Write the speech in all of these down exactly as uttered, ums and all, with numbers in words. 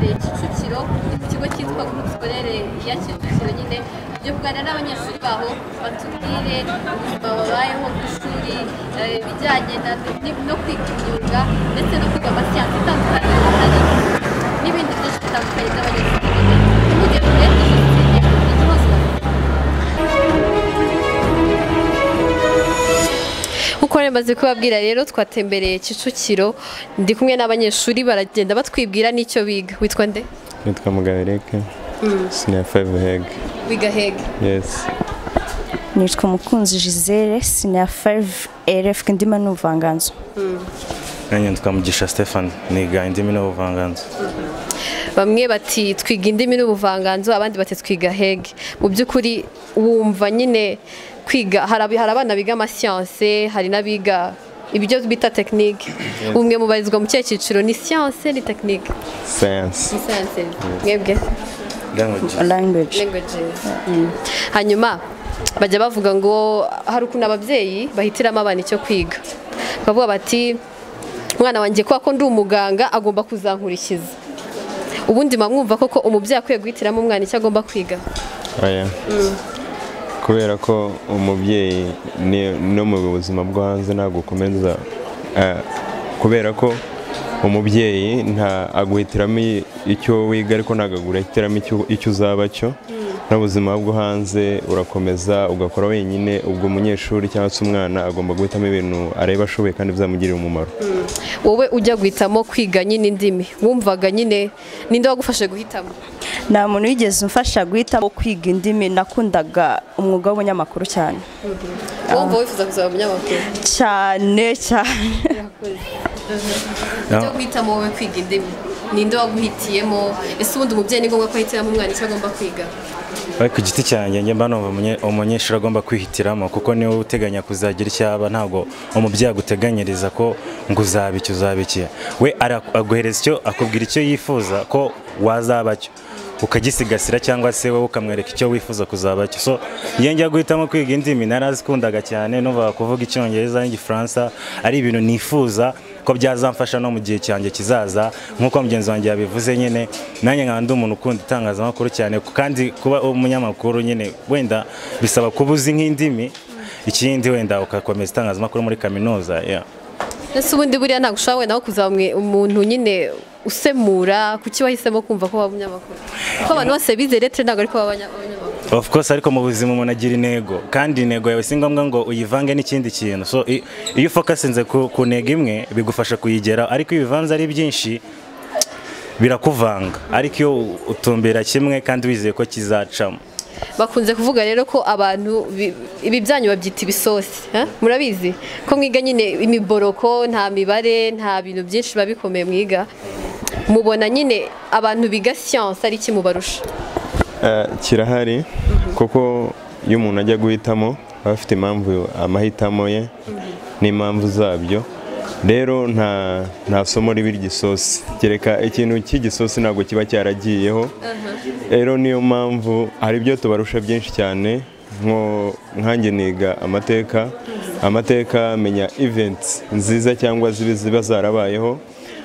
twatembereye Kicukiro ku kigo cyitwa Groupe Scolaire ya Kicukiro nyine byo kuganira n'abanyeshuri baho batubwire ubuzima babayeho ku ishuri bijyanye no kwiga imyuga ndetse no kwiga amasiyansi atandukanye n'ibindi byinshi bitandukanye by'abanyeshuri n'umugero rero uko nemaze kubabwira rero twatembereye Kicukiro ndi kumwe n'abanyeshuri baragenda batwibwira n'icyo biga. Witwa nde? Nitwa Mugabereke. Senior five Heg. Wiga Heg? Yes. Nitwa Mukunzi Gisele, Senior five R F ndima n'ubuvanganzo. Nanjye nitwa Mugisha Stefan, niga indimi n'ubuvanganzo. Bamwe bati twiga indimi n'ubuvanganzo, abandi bati twiga Heg. Mu by'ukuri wumva nyine kwiga hari abana biga amasiyanse, hari n'abiga ibyo bita tekinike. Umwe mubarizwa mu cyiciro ni siyanse ni tekinike? Science. Ni siyanse. Mwebwe? Language. Language. Hanyuma bajya bavuga ngo hari ukuntu ababyeyi bahitiramo abana icyo kwiga. Bavuga bati umwana wanjye kwa ko ndi umuganga agomba kuzankurikiza. Ubundi mwumva koko umubyeyi akwiye guhitiramo umwana icyo agomba kwiga? Oya. Kubera ko umubyeyi no mu buzima bwo hanze ntabwo ukomeza kubera ko umubyeyi nta aguhitiramo icyo wiga ariko ntabwo aguhitiramo icyo uzaba cyo n'ubuzima bwo hanze urakomeza ugakora wenyine. Ubwo umunyeshuri cyangwa se umwana agomba guhitamo ibintu areba ashoboye kandi bizamugirira umumaro. Wowe ujya guhitamo kwiga nyine indimi wumvaga nyine ninde wagufashe guhitamo? Nta muntu wigeze umfasha guhitamo kwiga indimi, nakundaga umwuga w'ubunyamakuru cyane. Wumva wifuza kuzaba umunyamakuru? Cyane cyane. Ujya guhitamo wowe kwiga indimi ninde waguhitiyemo? Ese ubundi umubyeyi ni ngombwa ko ahitiramo umwana icyo agomba kwiga? Ku giti cyanjye njye mba numva umunyeshuri agomba kwihitiramo kuko niwe uteganya kuzagira icyaba, ntabwo umubyeyi aguteganyiriza ko ngo uzaba icyo uzaba iki. We aguhereza icyo akubwira icyo yifuza ko wazaba cyo ukagisigasira cyangwa se wowe ukamwereka icyo wifuza kuzaba cyo. So njye njya guhitamo kwiga indimi narazikundaga cyane, numva kuvuga icyongereza n'igifaransa ari ibintu nifuza ko byazamfasha no mu gihe cyanjye kizaza. Nkuko mugenzi wanjye yabivuze nyine nanjye nkandi umuntu ukunda itangazamakuru cyane, kandi kuba umunyamakuru nyine wenda bisaba kuba uzi nk'indimi, ikindi wenda ukakomeza itangazamakuru muri kaminuza. Ese ubundi buriya ntabwo ushobora wenda kuzaba umuntu nyine usemura, kuki wahisemo kumva ko waba umunyamakuru? Kuko abantu bose bize lettre ntabwo ariko baba abanyamakuru. Of course, ariko mu buzima umuntu agira intego, kandi intego yawe si ngombwa ngo uyivange n'ikindi kintu. So iyo focusinze ku ntego imwe bigufasha kuyigera, ariko iyo bivanze ari byinshi birakuvanga. Ariko iyo utumbera kimwe kandi wizeye ko kizacamo. Bakunze kuvuga rero ko abantu ibi byanyu babyita ibisosi, murabizi ko mwiga nyine imiboroko, nta mibare, nta bintu byinshi babikomeye mwiga. Mubona nyine abantu biga siyanse ari iki mubarusha? Kirahari kuko iyo umuntu ajya guhitamo aba afite impamvu amahitamo ye n'impamvu zabyo. Rero nta nta somo ribi ry'isosi, kereka ikintu cy'igisosi ntabwo kiba cyaragiyeho. Rero niyo mpamvu hari ibyo tubarusha byinshi cyane, nko nkanjye niga amateka amateka menya events nziza cyangwa ziba zarabayeho.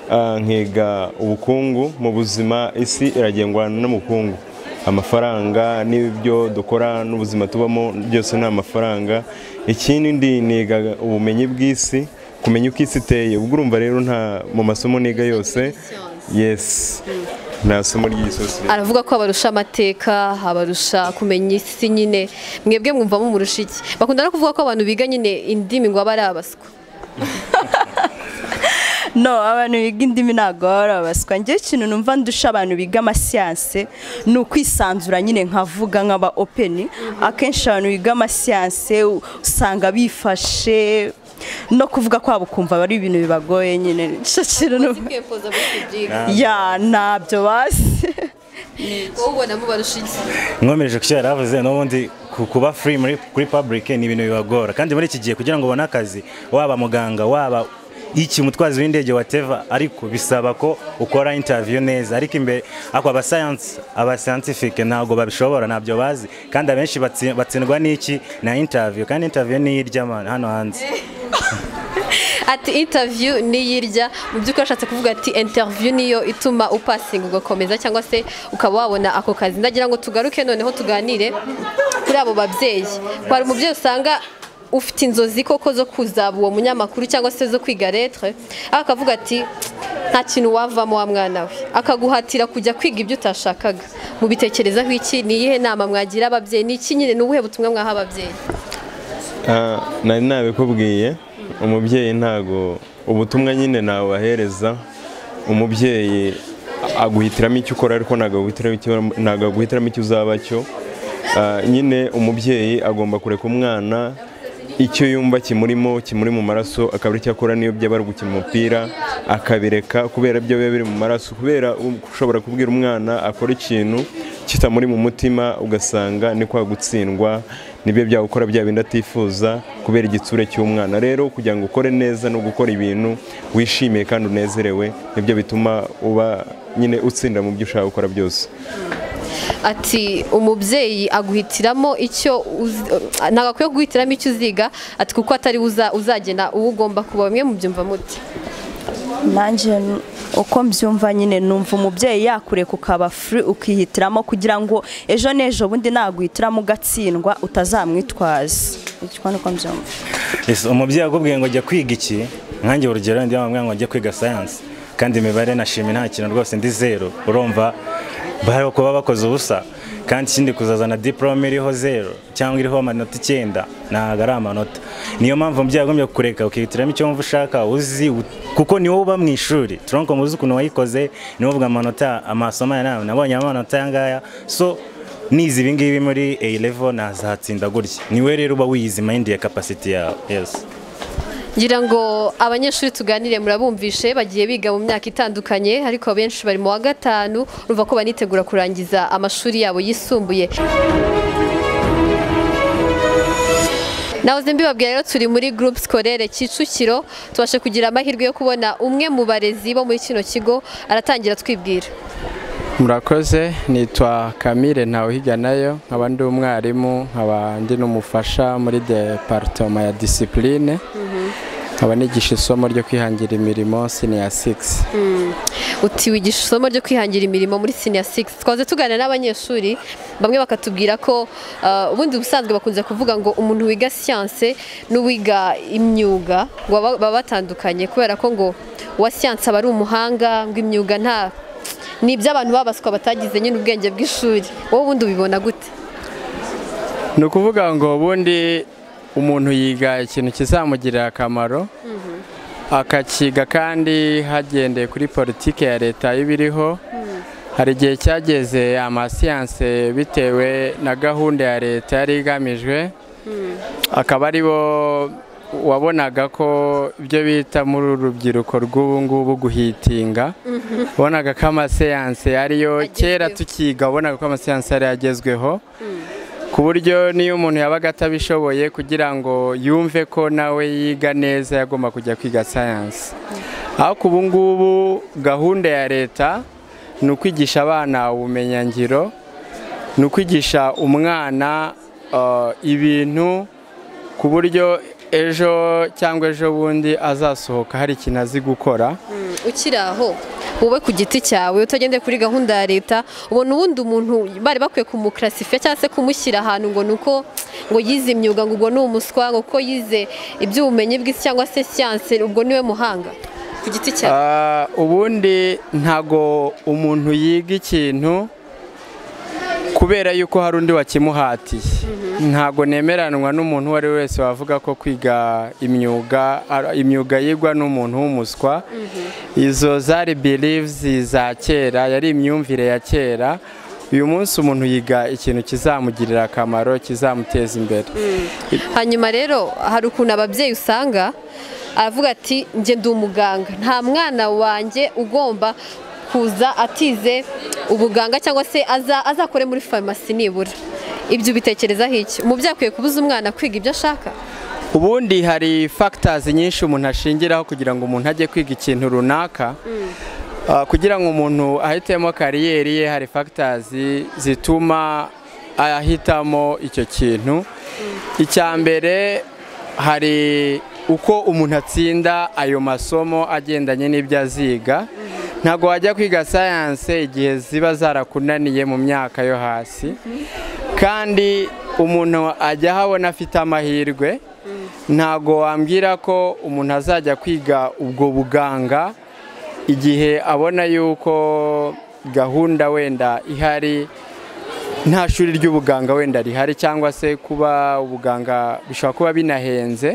Nkiga ubukungu, mu buzima isi iragengwa n'ubukungu, amafaranga n'ibyo dukora n'ubuzima tubamo byose ni amafaranga. Ikindi niga ubumenyi bw'isi, kumenya uko isi iteye. Ubwo urumva rero nta mu masomo niga yose yes nta somo ry'igisosi. Aravuga ko abarusha amateka, abarusha kumenya isi nyine. Mwebwe mwumvamo umurusha iki? Bakunda no kuvuga ko abantu biga nyine indimi ngo aba ari abaswa. No, abantu biga indimi ntabwo baba abaswa. Njye ikintu numva ndusha abantu biga amasiyanse ni ukwisanzura nyine nkavuga nk'aba open. Akenshi abantu biga amasiyanse usanga bifashe no kuvuga kwabo kumva bari ibintu bibagoye nyine. Ya nabyo basi. Ubona mubarusha iki? Nkomereje ku cyo yaravuze, n'ubundi kuba free muri kuri public ni ibintu bibagora, kandi muri iki gihe kugira ngo ubone akazi, waba muganga waba iki mutwazi w'indege whatever, ariko bisaba ko ukora interview neza. Ariko imbere ako aba science aba scientific ntago babishobora, ntabyo bazi, kandi abenshi batsindwa n'iki na interview, kandi interview ni irya man hano hanze. ati interview niyirya mu by'ukuri ashatse kuvuga ati interview niyo ituma upasinga ugakomeza cyangwa se ukaba wabona ako kazi. Ndagira ngo tugaruke noneho tuganire kuri abo babyeyi. Kwari umubyeyi usanga ufite inzozi koko zo kuzaba uwo munyamakuru cyangwa se zo kwiga lettre, akavuga ati nta kintu wavamo wa mwana we, akaguhatira kujya kwiga ibyo utashakaga. Mu bitekerezaho iki, ni iyihe nama mwagira ababyeyi, ni iki nyine, ni ubuhe butumwa mwaha ababyeyi? nari nabikubwiye, umubyeyi ntago ubutumwa nyine nawe wahereza. Umubyeyi aguhitiramo icyo ukora ariko ntago aguhitiramo icyo uzaba cyo. Nyine umubyeyi agomba kureka umwana icyo yumva kimurimo, kimuri mu maraso, akaba icyo akora. Niyo byaba ari gukina umupira akabireka kubera byo biba biri mu maraso, kubera ushobora kubwira umwana akora ikintu kitamuri mu mutima ugasanga ni kwa gutsindwa, nibyo byagukora bya bindi atifuza kubera igitsure cy'umwana. Rero kugira ngo ukore neza no gukora ibintu wishimiye kandi unezerewe, nibyo bituma uba nyine utsinda mu byo ushaka gukora byose. Ati umubyeyi aguhitiramo icyo ntabwo akwiye guhitiramo icyo uziga, ati kuko atari uzagena uwo ugomba kuba. Bamwe mu byumva muti? Nanjye uko mbyumva nyine numva umubyeyi yakureka ukaba free ukihitiramo, kugira ngo ejo n'ejo bundi naguhitiramo ugatsindwa utazamwitwaza. Icyo niko mbyumva. Umubyeyi akubwiye ngo jya kwiga iki, nkanjye urugero ndi bamwe ngo njye kwiga science kandi imibare nashimye nta kintu rwose ndi zero, urumva bari kuba bakoze ubusa. Kandi ikindi kuzazana diplome iriho zero cyangwa iriho amanota icyenda ntabwo ari amanota. Niyo mpamvu umubyeyi agombye kukureka ukihitiramo icyo wumva ushaka uzi, kuko ni wowe uba mu ishuri. Turonko muzi ukuntu wayikoze, ni wowe uvuga amanota, amasomo ya nawe nabonye amanota yangaya, so nizi ibi ngibi muri A level nazatsinda gutya. Niwe rero uba wiyizi mind ya capacity yawe. Yes. Ngira ngo abanyeshuri tuganire murabumvishe bagiye biga mu myaka itandukanye, ariko abenshi bari mu wa gatanu, urumva ko banitegura kurangiza amashuri yabo yisumbuye. Nahoze mbibabwira rero turi muri groupe scolaire Kicukiro, tubashe kugira amahirwe yo kubona umwe mu barezi bo muri kino kigo, aratangira twibwira. Murakoze, nitwa Camille Ntawuhiganayo, nkaba ndi umwarimu, nkaba ndi n'umufasha muri departement ya discipline. Nkaba nigisha isomo ryo kwihangira imirimo senior six. Uti wigisha isomo ryo kwihangira imirimo muri senior six. Twaze tuganira n'abanyeshuri, bamwe bakatubwira ko ubundi ubusanzwe bakunze kuvuga ngo umuntu wiga science n'uwiga imyuga baba batandukanye, kubera ko ngo wa science aba ari umuhanga, ngo imyuga nta ni iby'abantu babaswa batagize nyine ubwenge bw'ishuri. Wowe ubundi ubibona gute? Ni ukuvuga ngo ubundi umuntu yiga ikintu kizamugirira akamaro, akakiga kandi hagendeye kuri politike ya leta y'ibiriho. Hari igihe cyageze amasiyanse bitewe na gahunda ya leta yari igamijwe, akaba ari bo wabonaga ko ibyo bita muri urubyiruko rw'ubu ngubu guhitinga, wabonaga ko amasiyanse ariyo kera tukiga, wabonaga ko amasiyanse yari yagezweho, ku buryo niyo umuntu yabaga atabishoboye kugira ngo yumve ko nawe yiga neza yagomba kujya kwiga science. Aho ubu ngubu gahunda ya leta ni ukwigisha abana ubumenyangiro, ni ukwigisha umwana ibintu ku buryo ejo cyangwa ejo bundi azasohoka hari ikintu azi gukora. Ukiri aho wowe ku giti cyawe utagendeye kuri gahunda ya leta, ubona ubundi umuntu bari bakwiye kumuklasifiya cyangwa se kumushyira ahantu ngo nuko ngo yize imyuga ngo ubwo ni umuswa, ngo ko yize iby'ubumenyi bw'isi cyangwa se siyanse ubwo niwe muhanga ku giti cyawe? Ubundi ntago umuntu yiga ikintu kubera yuko hari undi wakimuhatiye. Ntago nemeranwa n'umuntu uwo ari we wese wavuga ko kwiga imyuga imyuga yigwa n'umuntu w'umuswa. Izo zari beliefs za kera, yari imyumvire ya kera. Uyu munsi umuntu yiga ikintu kizamugirira akamaro, kizamuteza imbere. Hanyuma rero hari ukuntu ababyeyi usanga aravuga ati nge ndi umuganga, nta mwana wanjye ugomba kuza atize ubuganga cyangwa se azakore muri farumasi nibura. Ibyo bitekerezaho iki? Umubyeyi akwiye kubuza umwana kwiga ibyo ashaka? Ubundi hari factors nyinshi umuntu ashingiraho kugira ngo umuntu ajye kwiga ikintu runaka. Kugira ngo umuntu ahitemo kariyeri ye, hari factors zituma ahitamo icyo kintu. Icya mbere hari uko umuntu atsinda ayo masomo agendanye n'ibyo aziga. Ntabwo wajya kwiga science igihe ziba zarakunaniye mu myaka yo hasi, kandi umuntu ajya ahabona afite amahirwe. Ntabwo wambwira ko umuntu azajya kwiga ubwo buganga igihe abona yuko gahunda wenda ihari, nta shuri ry'ubuganga wenda rihari, cyangwa se kuba ubuganga bishobora kuba binahenze.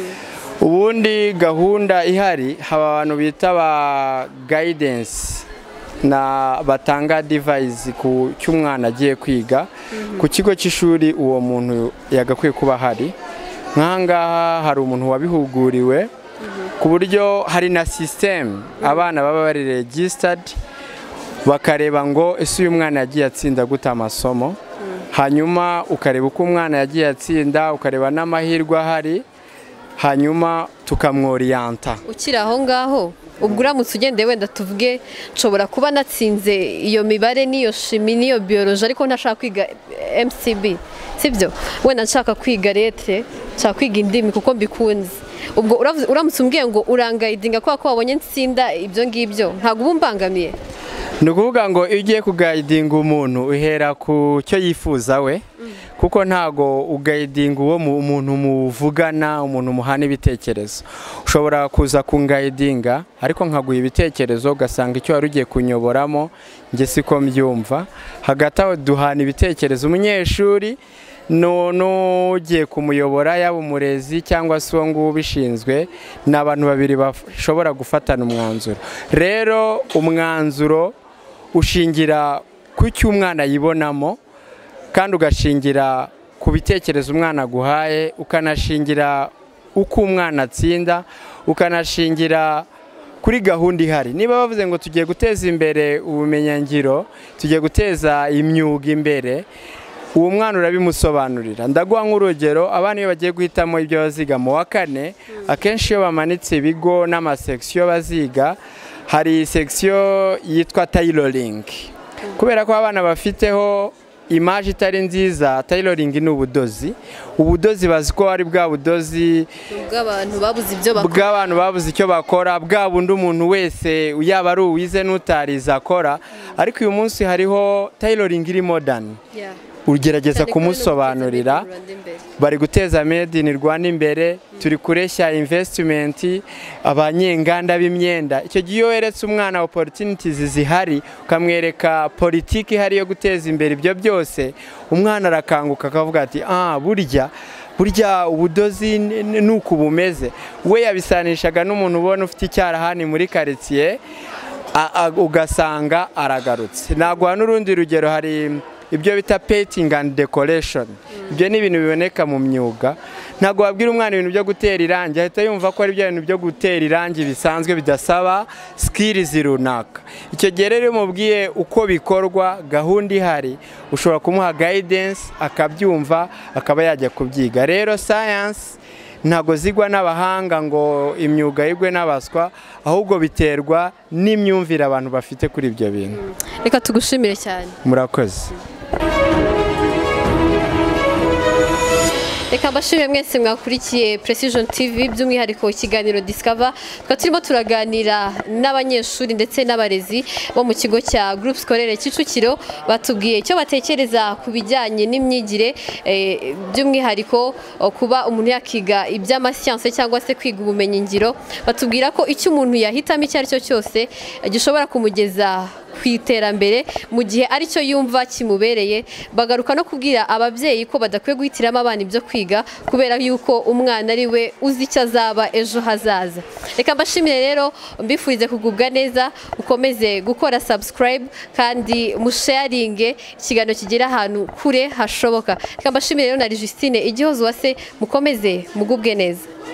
Ubundi gahunda ihari haba abantu bita ba guidance na batanga device ku cy'umwana agiye kwiga ku kigo cy'ishuri, uwo muntu yagakwiye kuba hari. Nkahangaha hari umuntu wabihuguriwe ku buryo hari na system abana baba bari registered, bakareba ngo ese uyu mwana yagiye atsinda gute amasomo, hanyuma ukareba uko umwana yagiye atsinda, ukareba n'amahirwe ahari, hanyuma tukamworiyanta. Ukiri aho ngaho, ubwo uramutse ugendeye wenda tuvuge nshobora kuba natsinze iyo mibare n'iyo shimi n'iyo biology ariko ntashaka kwiga M C B, sibyo? Wenda nshaka kwiga lettre, nshaka kwiga indimi kuko mbikunze. Ubwo uramutse umbwiye ngo urangayidinga kwa ko wabonye nsinda ibyo ngibyo, ntabwo ubumbangamiye? Ni ukuvuga ngo iyo ugiye kugayidinga umuntu uhera ku cyo yifuza we, kuko ntago ugayidinga uwo umuntu muvugana, umuntu muhana ibitekerezo. Ushobora kuza kungayidinga ariko nkaguha ibitekerezo ugasanga icyo wari ugiye kunyoboramo njye siko mbyumva. Hagati aho duhana ibitekerezo, umunyeshuri n'ugiye kumuyobora, yaba umurezi cyangwa se uwo nguwo ubishinzwe, ni abantu babiri bashobora gufatana umwanzuro. Rero umwanzuro ushingira ku cyo umwana yibonamo, kandi ugashingira ku bitekerezo umwana aguhaye, ukanashingira uko umwana atsinda, ukanashingira kuri gahunda ihari. Niba bavuze ngo tugiye guteza imbere ubumenyingiro, tugiye guteza imyuga imbere, uwo mwana urabimusobanurira. Ndaguha nk'urugero, abana iyo bagiye guhitamo ibyo baziga mu wa kane, akenshi iyo bamanitse ibigo n'amasection baziga, hari section yitwa tailoring. Kubera ko abana bafiteho image itari nziza, tailoring ni ubudozi. Ubudozi bazi ko ari bwa budozi bw'abantu babuze ibyo bakora, bw'abantu babuze icyo bakora, bwa bundi umuntu wese yaba ari uwize n'utariza akora. Ariko uyu munsi hariho tailoring iri modern. Yeah. Ugerageza kumusobanurira, bari guteza made in Rwanda imbere, turi kureshya investment, abanyenganda b'imyenda. Icyo gihe weretse umwana opportunities zihari, ukamwereka politiki ihari yo guteza imbere ibyo byose, umwana arakanguka akavuga ati ah burya burya ubudozi nuko bumeze. We yabisanishaga n'umuntu ubona ufite icyarahani muri quartier, ugasanga aragarutse. Nagwa n'urundi rugero, hari ibyo bita painting and decoration. Ibyo ni ibintu biboneka mu myuga. Ntago wabwira umwana ibintu byo gutera irangi ahita yumva ko ari byo bintu byo gutera irangi bisanzwe bidasaba skills runaka. Icyo gihe rero mubwiye uko bikorwa, gahunda ihari, ushobora kumuha guidance akabyumva, akaba yajya kubyiga. Rero science ntago zigwa n'abahanga ngo imyuga yigwe n'abaswa, ahubwo biterwa n'imyumvire abantu bafite kuri ibyo bintu. Reka tugushimire cyane. Murakoze. Reka mbashimire mwese mwakurikiye Precision T V, by'umwihariko ikiganiro Discover. Twa turimo turaganira n'abanyeshuri ndetse n'abarezi bo mu kigo cya Groupe Scolaire Kicukiro, batubwiye icyo batekereza ku bijyanye n'imyigire, e, by'umwihariko kuba umuntu yakiga iby'amasiyanse cyangwa se kwiga ubumenyi ngiro. Batubwira ko icyo umuntu yahitamo icyo ari cyo cyose gishobora kumugeza ku iterambere mu gihe ari cyo yumva kimubereye. Bagaruka no kubwira ababyeyi ko badakwiye guhitiramo abana ibyo kwiga, kubera yuko umwana ari we uzi icyo azaba ejo hazaza. Reka mbashimire rero, mbifurize kugubwa neza, ukomeze gukora subscribe kandi musharinge ikiganiro kigera ahantu kure hashoboka. Reka mbashimire rero na Justine Igihozo wase, mukomeze mugubwe neza.